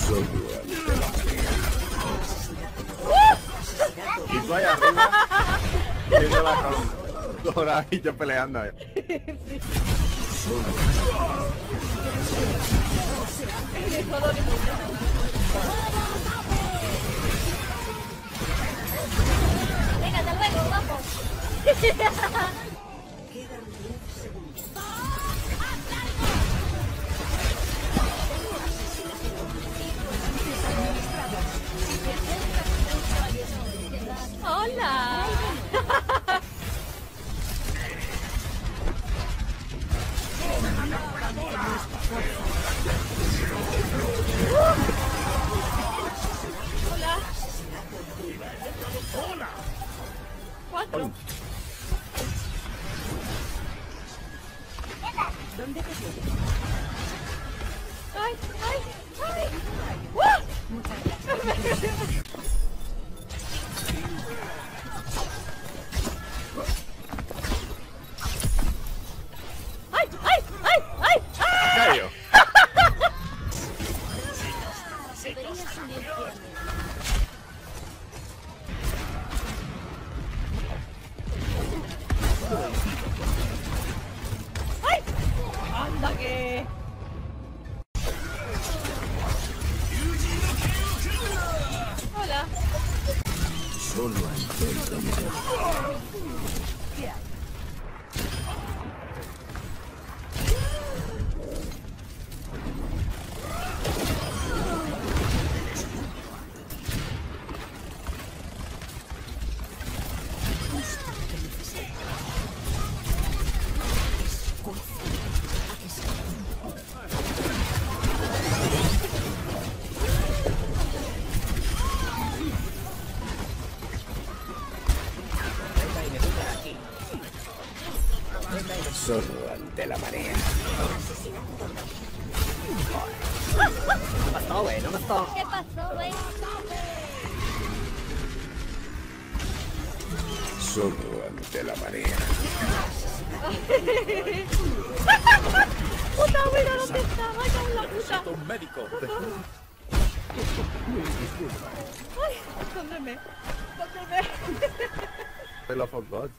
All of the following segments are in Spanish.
Y tú allá arriba, viendo la Dora y yo peleando ahí. Venga, hasta luego, vamos. Hola. Hola. 4. ¿Dónde te quieres? ¡Ay, ay, ay! Muchas gracias. ¡Ay, ay, ay, ay! Cayó. ¡Ay! ¡Anda que! Hola. Solo ante el dominio. Solo ante la marea. No pasó, güey, no pasó. ¿Qué pasó, güey? Solo ante la marea. ¡Puta, mira dónde está! ¡Vaya en la puta! Un médico. ¡Ay! ¡Escóndeme! ¡Escóndeme! Te lo forgot.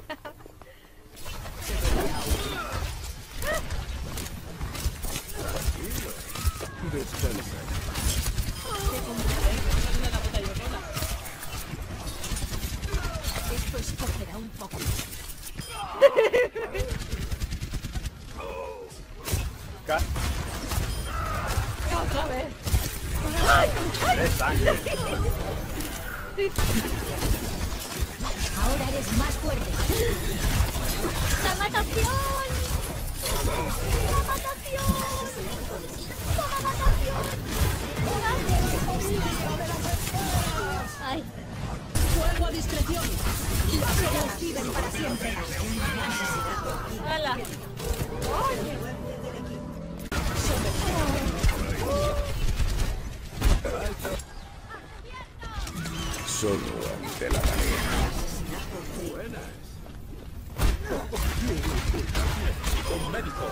Esto escogerá un poco. ¡Otra vez! ¡Ay! De sangre. Ahora eres más fuerte. ¡La matación! ¡La matación! ¡La matación! ¡Ay! ¡Fuego a discreción! ¡Los viven para siempre! ¡Hala! Solo ante la marea. Un médico.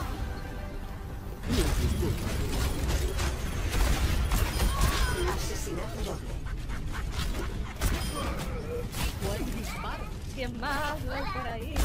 ¿Quién más va por ahí?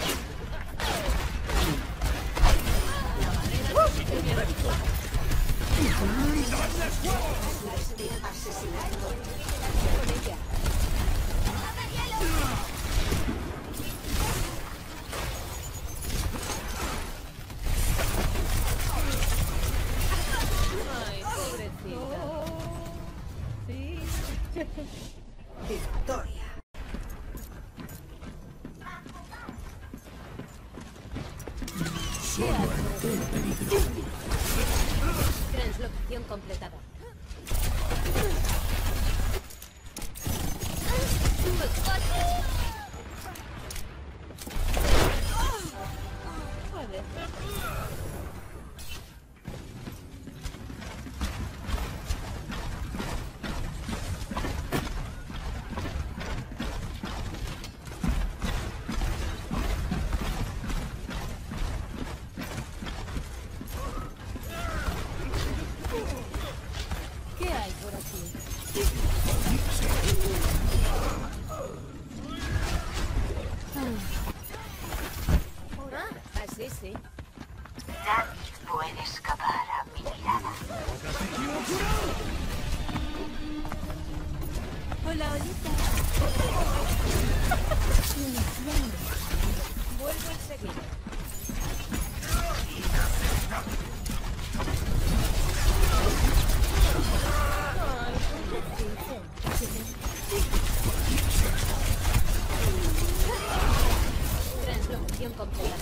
Ay, pobrecita. Sí. Victoria. Solo ante el peligro. Translocación completada. Joder. ¿Qué hay por aquí? Ah, sí, sí. Nadie puede escapar a mi mirada. Hola, Olita. Vuelvo enseguida. Translocución completa.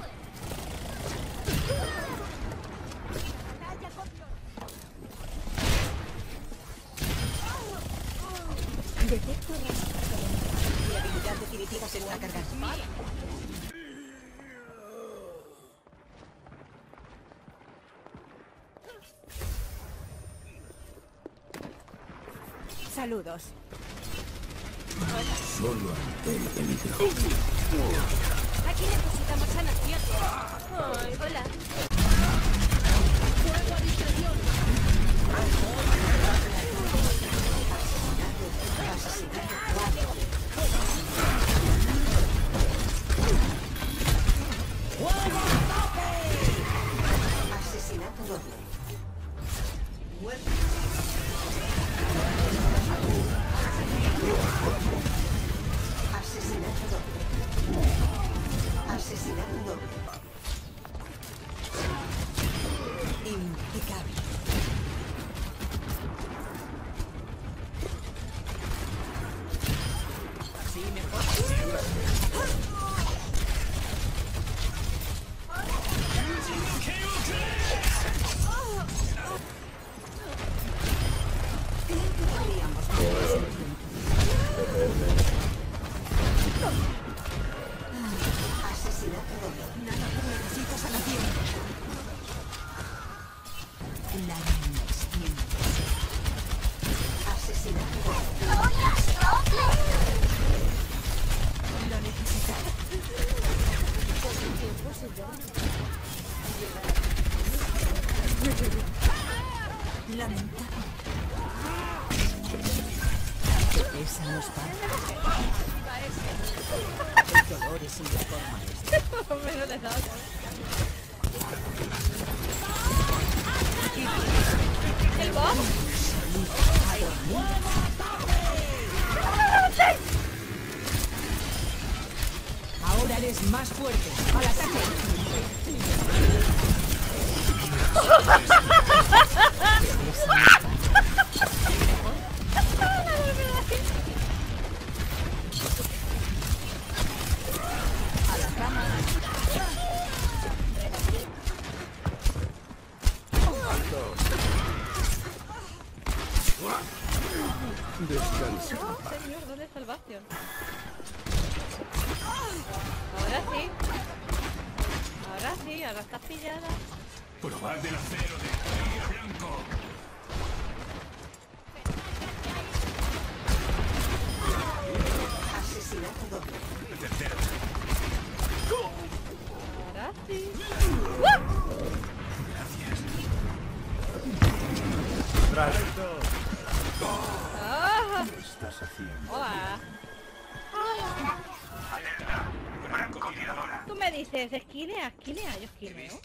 Detecto Mi habilidad definitiva se está cargando. Saludos. Solo ante el peligro. Aquí necesitamos sanación. Ay, hola. Asesinato doble. Asesinato doble. Asesinato doble. Impecable. Así mejor. Asesinato doble. Nada como necesita sanación. La extiende. Asesinato doble. Lo necesita. Lamentable. Esa no es parte. El dolor es indeforme. Pero le he dado. ¿El boss? Ahora eres más fuerte. Al ataque. A la cama. Descansa. Señor, ¿dónde salvación? Ahora sí. Ahora sí, ahora estás pillada. Probad el acero de Tigre Blanco. Asesinato doble. Ahora sí. Trasito. ¡Ah! ¿Qué estás haciendo? Hola. Tú me dices, esquinea, esquinea, yo esquineo.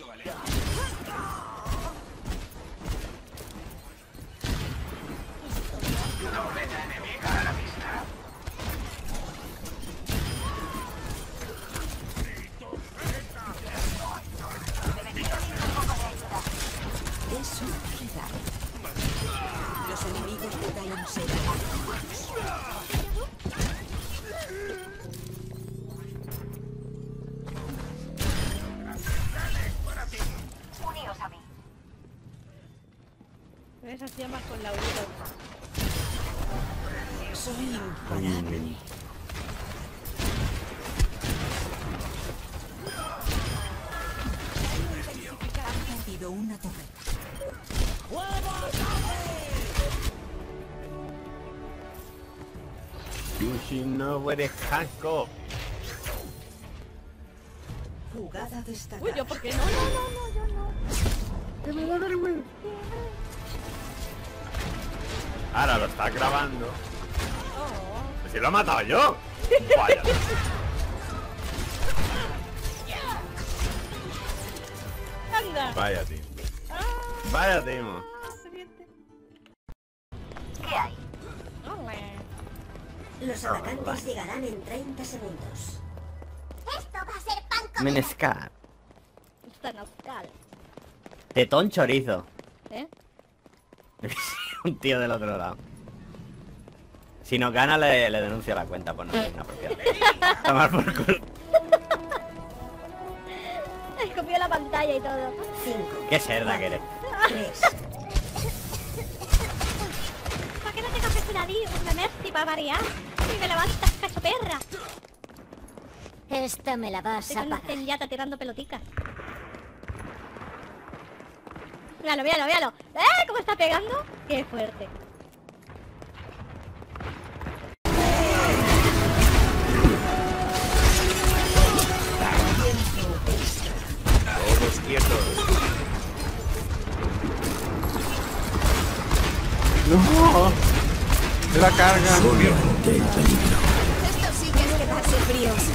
Es una realidad. Los enemigos de Dion serán. Uníos a mí. ¿Ves? Hacía más con la orilla. Soy imparable. Han perdido una torre. Yushin no eres Hanko. Jugada destacada. Uy, yo, ¿por qué no? No, no, no, yo no. Que me da vergüenza. Ahora lo está grabando. Oh. Pues si lo he matado yo. Vaya. Anda. Vaya, tío. Ah, Vaya, tío. subiente. ¿Qué hay? Ole. Los atacantes llegarán en 30 segundos. Esto va a ser pan con... Menescar. Está Nazcal. Tetón chorizo. ¿Eh? Un tío del otro lado. Si nos gana le denuncio la cuenta por no ser inapropiado. Tomar por culo. Escopió la pantalla y todo. 5, Qué cerda que eres. 3, ¿Para qué no te coges una Mercy para variar? Y me levantas, cacho perra. esta me la vas Estoy con Zenyatta tirando peloticas. Míralo, míralo, míralo. ¿Cómo está pegando? Qué fuerte. Todos quietos. No. Se la cargan. Solo ante el peligro. Esto sí que es quedarse fríos.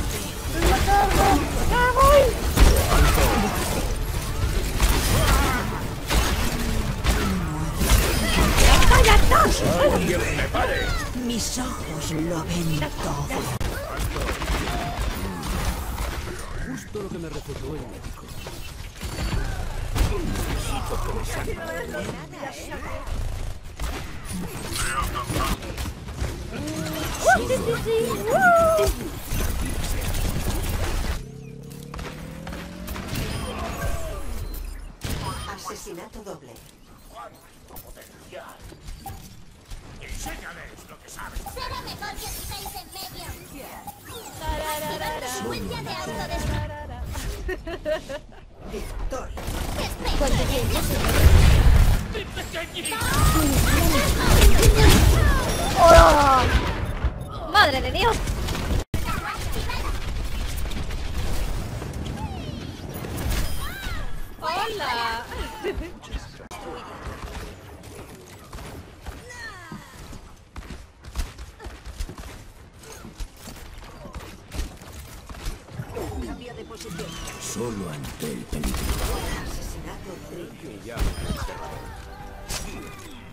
Mis ojos lo ven todo. Justo lo que me recetó el médico. Asesinato doble. Será mejor que os quitéis en medio. Tarararara. Secuencia de autodestrucción. Victoria. ¡Madre de Dios! ¡Hola! Cambio de posición. Solo ante el peligro. Asesinato triple.